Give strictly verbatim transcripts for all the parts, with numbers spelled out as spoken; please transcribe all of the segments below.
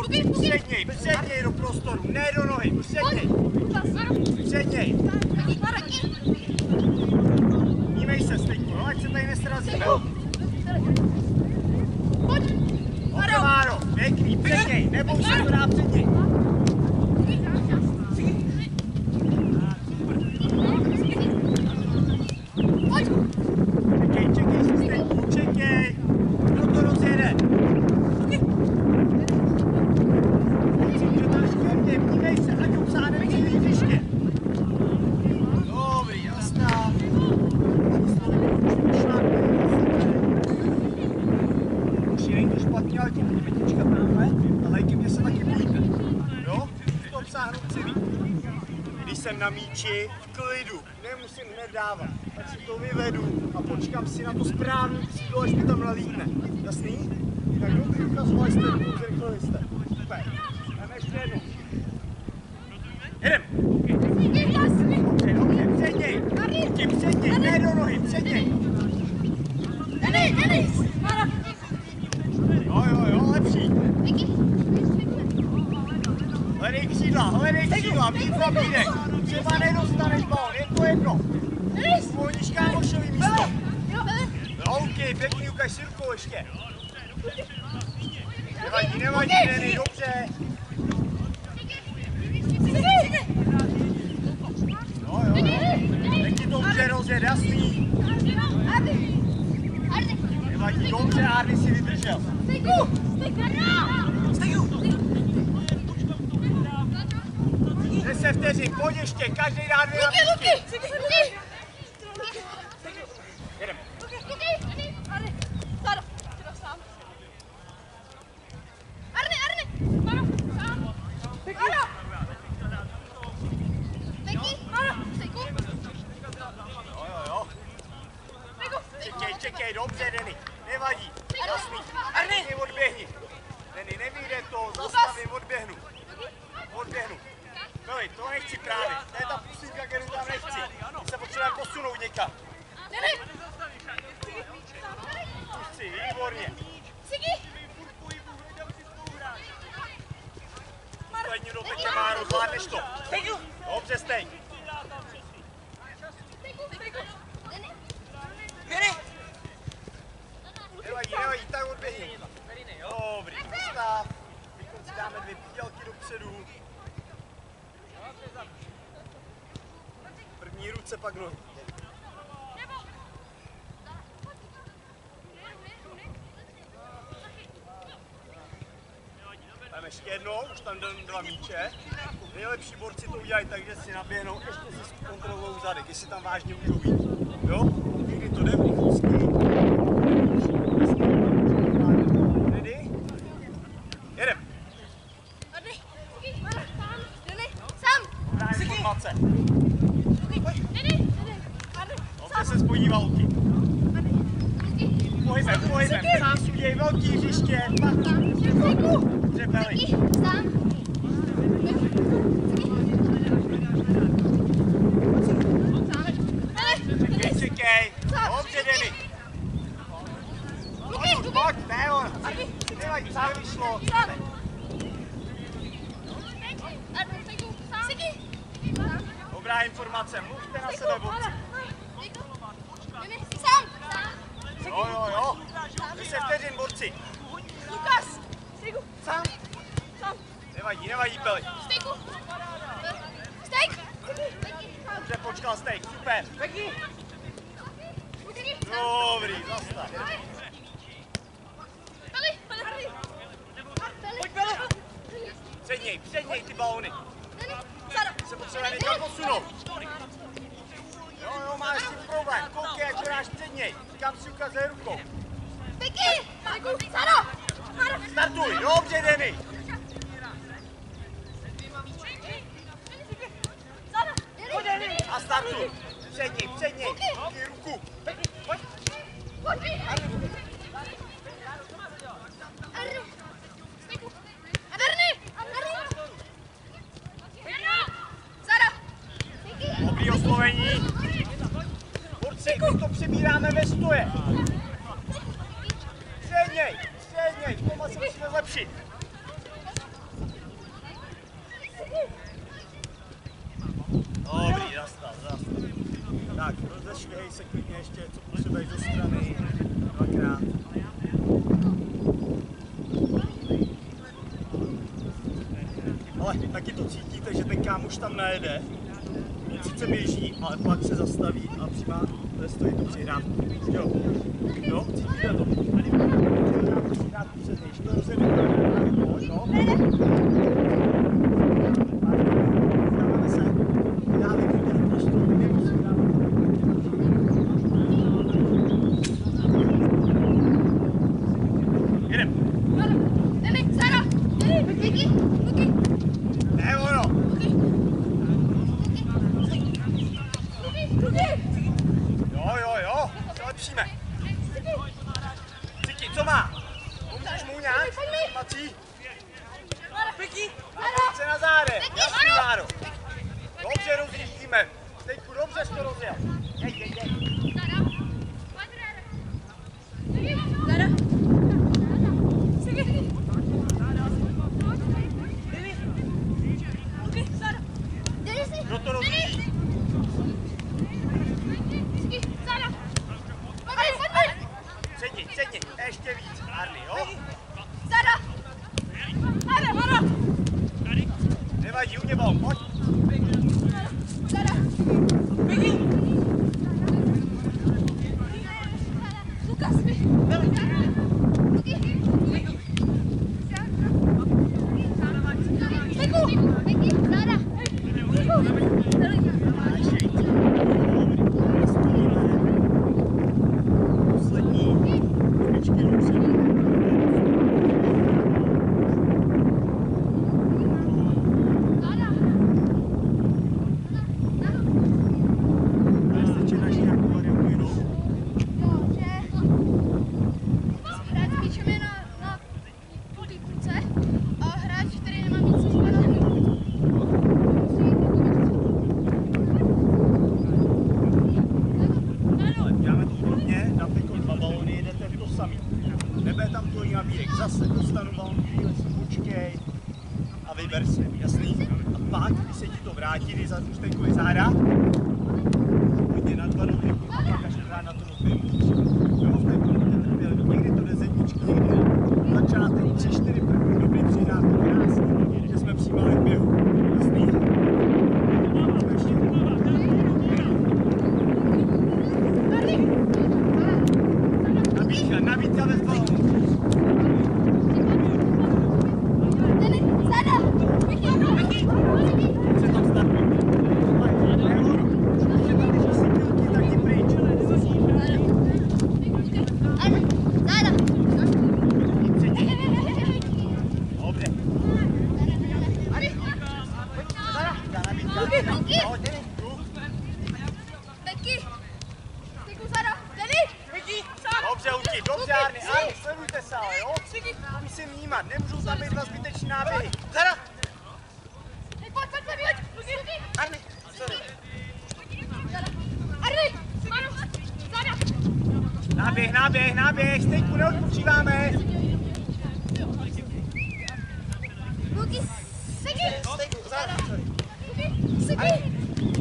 Předněj, předněj do prostoru, ne do nohy, předněj. Předněj. Vnímej se, Stejku, no, ať se tady nesrazíme. Pojď, Máro, pěkný, předněj, neboj se to dá předněj. Čekej, čekej se, Stejku, čekej. Kdo to rozjede? Vnímej se, ať obsáhneme celý hřiště. Dobrý, jasná. Už není to špatně, ale tím budeme těčka tamhle, ale i mě se taky bojíte. Jo? To obsáhnout celý. Když jsem na míči, v klidu, nemusím hned dávat. Tak si to vyvedu a počkám si na to správný křídlo, až mi tam nalítne. Jasný? Tak dobrý, ukazovali jste, zrychlili jste. Super. Jdeme ještě jednou. Jedem! Dobře, dobře, předněj! Ruky, předněj, ne do nohy, předněj! Denis, Denis! Jo, jo, jo, lepší! Hledej křídla, hledej křídla, víc zabídek! Třeba nedostaneš balon, je to jedno! Uvolníš kámošový místo! No, OK, pěkný, ukaž si rukou ještě! Nevadí, nevadí, Denis, dobře! Jo, jo, jo. Teď ti to může rozjet, jasný. Nevadí, dobře, Arny si vydržel. deset vteřin, pojď ještě, každý dá dvě nabídky. Jedem. Čekej, čekej, dobře, Denny, nevadí, jasný. Arny, odběhni. Denny, nevyjde to, zastavím, odběhnu. Odběhnu. Beli, to nechci právě, to je ta pusínka, kterou tam nechci. My se potřebujeme posunout někam. Tu chci, výborně. Sledni do teče, Máro, zvládneš to. Dobře, stej. Nevadí, nevadí, tak odběhni. Dobrý, postav. Teď si dáme dvě pídělky dopředu. První ruce, pak nohy. Jdeme ještě jednou, už tam jdou dva míče. Nejlepší borci to udělají tak, že si naběhnou, ještě si kontrolují zadek, jestli tam vážně můžou jít. Jo? Někdy to jde v rychlosti. Ready? Jedem. Dobrá informace. Dobře se spojí války. Pohybem, pohybem, sám si udělej velký hřiště. Dobře, Beli. Čekej, čekej. Dobře, Denny. Pojď, pojď, ne on. Nevadí, sám vyšlo. Dobrá informace, mluvte na sebe, borci. Jo, jo, jo. deset vteřin, borci. Lukas! Sám. Nevadí, nevadí, Beli. Steak! Dobře, počkal steak, super. Dobrý, zastav. Pojď, Beli. Předněj, předněj ty balony. Se potřebuje někam posunout. Jo, jo, máš s tím problém. Koukej, jak to dáš předněj. Kam si ukazuje rukou. Startuj, dobře, Denny. A startuj. Předněj, předněj. Díky ruku. Pojď. Dobrý oslovení. Borci, my to přebíráme ve stoje. Předněj, předněj, v tom se musíme zlepšit. Dobrý, zastal, zastal. Tak, rozešvihej se klidně ještě, co potřebuješ do strany. Dvakrát. Ale taky to cítíte, že ten kámoš tam najede. On sice běží, ale pak se zastaví a přijmá, to stojí tu přihrávku. Jo, jo, cítíte to? Přihrávku před něj, to se vypadá. Jo, dáváme se. Dáme klidně prostor, nemusím dávat. Jedem. Deli, Sara! Deli, Luky, Luky! Ne, ono! Luky! Luky! Jo, jo, jo, se lepšíme. Cíky, co má? Pomůžeš mu nějak? Mací? Luky! Pojď se na záde, jasný Máro. Dobře rozjíždíme. Stejku, dobře jsi to rozjel. Jej, jej, jej. Sara! Kdo to rozjíždí? Sedni, sedni, ještě víc, Harley, jo? Nevadí, u mě bal, pojď. Poslední. Počkej, dobře. Nebude tam tvojí nabíjek, zase dostanu balon, chvíli si počkej a vyber si, jasný? A pak, když se ti to vrátí, když už teďko je záda, hodně na dva nohy a pak až hrát na to nohy. Jo, v té budete trpěli, někdy to jde zedničky, někdy ne. Začátek tři čtyři první dobrý přidávky, krásný, že jsme přijímali v běhu, jasný? Ještě. Nabídka, nabídka bez balónu. Se tam startuj. Když si pilky, tak jdi pryč. Dobře. Zara, ta nabídka. Pojď, jdeme. Dobře, Uti, dobře, Arny, Arny, sledujte se, ale jo? Musím vnímat, nemůžou tam být dva zbytečný náběhy. Zara! Arny, sorry. Náběh, náběh, náběh, stejku neodpočíváme. Stejku, Zara, sorry. Arny.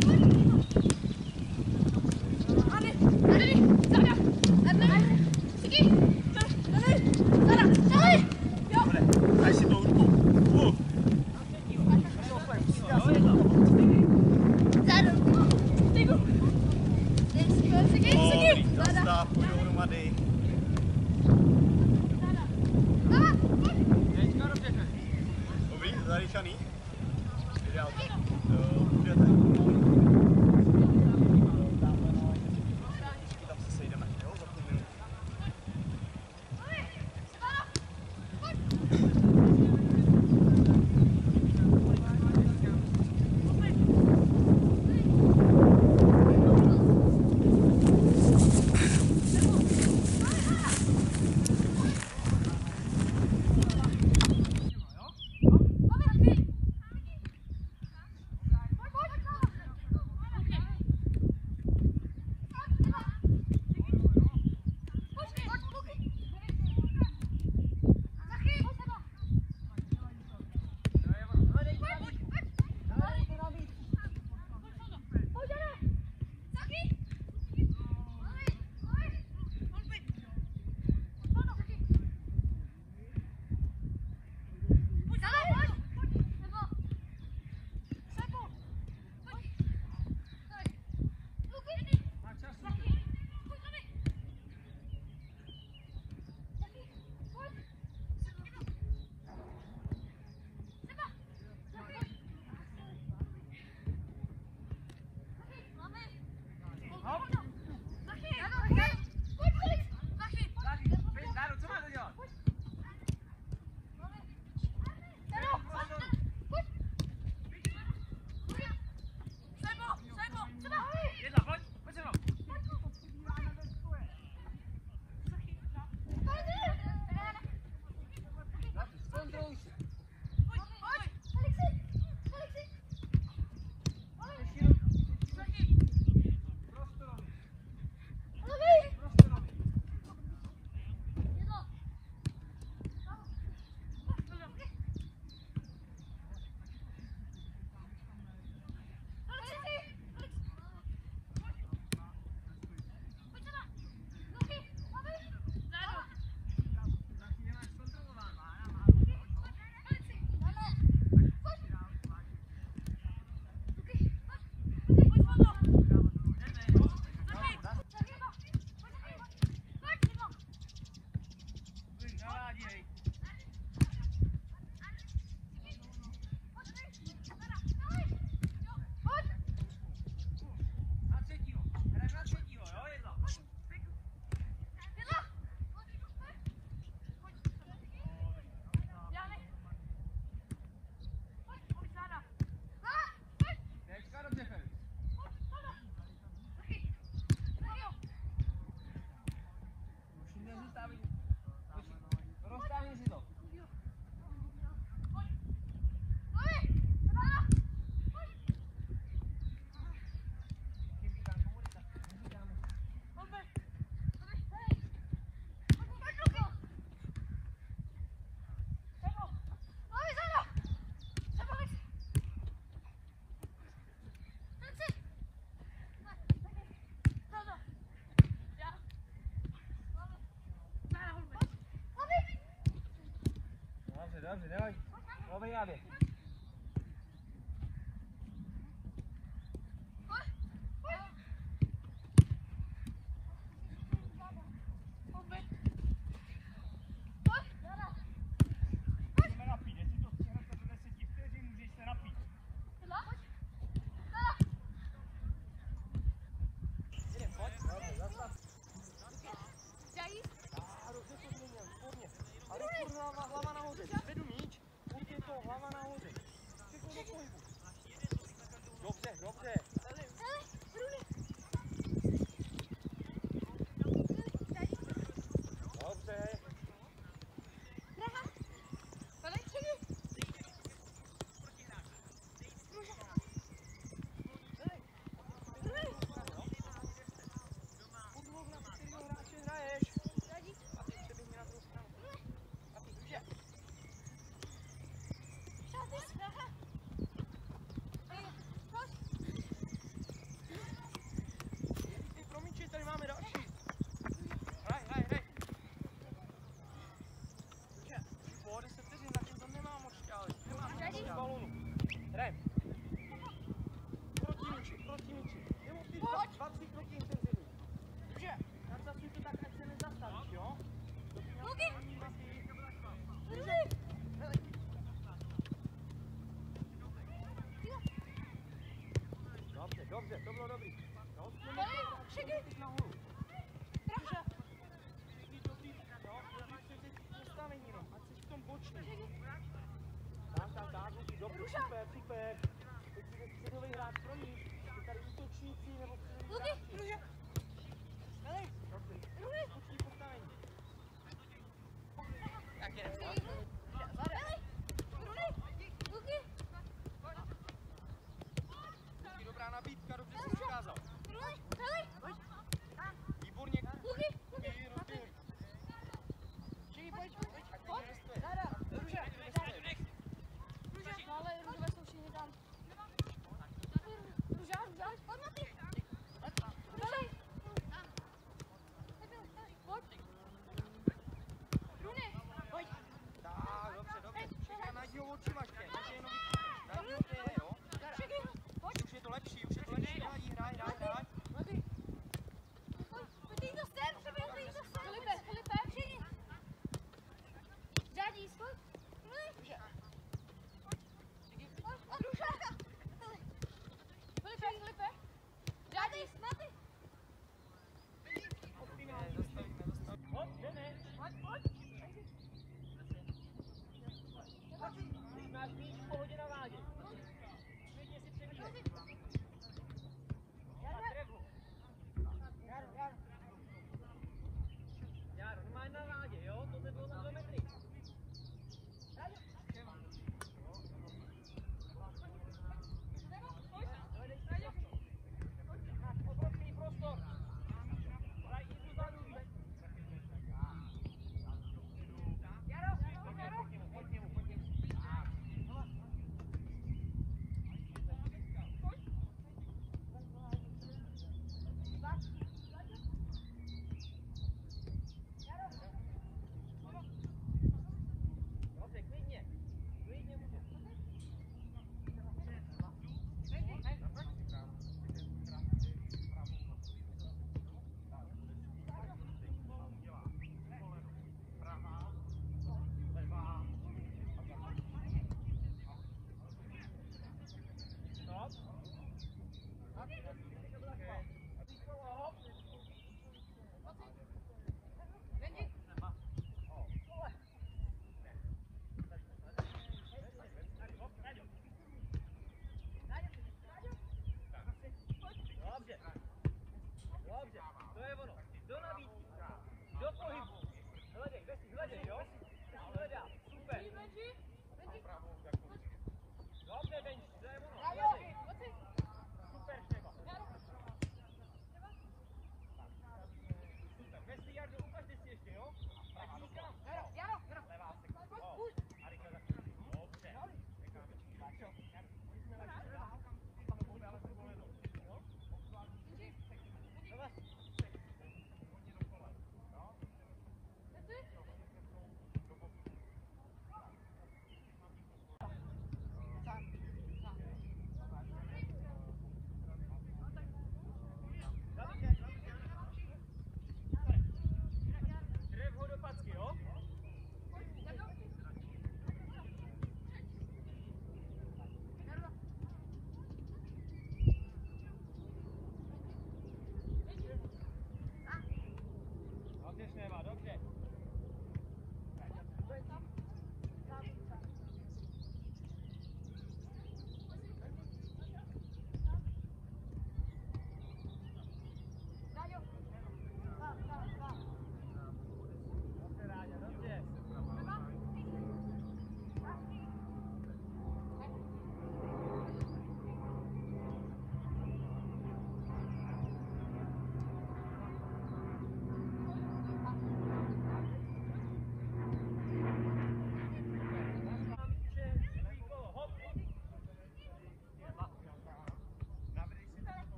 Daj si to rukou. Uh. Dobrý, zastav, půjdou hromady. Dobrý, zadýchaný. Ideál. Můžete. Tam se sejdeme, jo, za půl minut. dobře, jdeme. Lovej náběh. Můžeme napít, jestli to stihnete do deseti vteřin, můžeš se napít. Jde, pojď. Dobře, zastav. Zajíst. A dobře to změnil, výborně. Ale furt hlava, hlava nahoře. Vedu míč, furt je to hlava nahoře. Všechno do pohybu. Dobře, dobře. Hele, Brune. Dobře. Draha. Hele, čekaj. Furt hlava, na kterého hráče hraješ. A ty přeběhni na druhou stranu. A ty druže. Šáty, draha. Pojď. Ty promíči, tady máme další. Hraj, hraj, hraj. Druže, po deset vteřin, zatím to nemá moc šťály. Nemá moc šťály. Balonu. Hraj. Proti míči, proti míči. Nebo ty dva, dva, tři kroky intenzivní. Druže, načasuj to tak, ať se nezastavíš, jo? Luky. Druže, hele. Dobře, dobře, to bylo dobrý. No, Hele, čekaj. nahoru. Druže, dobrý, dobrý, jo, dobrý se teď postavení jenom, ať jsi v tom bočním. Tak, tak, tak, Luky, dobře, super, super. Teď si ve středový hráč pro ní. Ty tady útočníci nebo středový Luky, hráči. druže. Hele, dobře, boční postavení. Tak je, Hele, Brune. Luky. Luky, dobrá nabídka, dobře jsi ukázal. Brune, hele. Výborně, Luky. Luky, rozběh. Čekaj, pojď, pojď, ať Pojď. to nestuje. Zara. Druže, Druže, no ale růžové jsou všichni tam. Růža, růža, pojď na ty.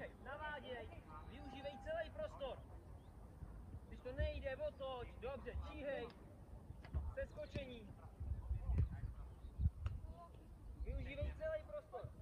Číhej, naváděj, využívej celý prostor. Když to nejde, otoč, dobře, číhej, seskočení. Využívej celý prostor.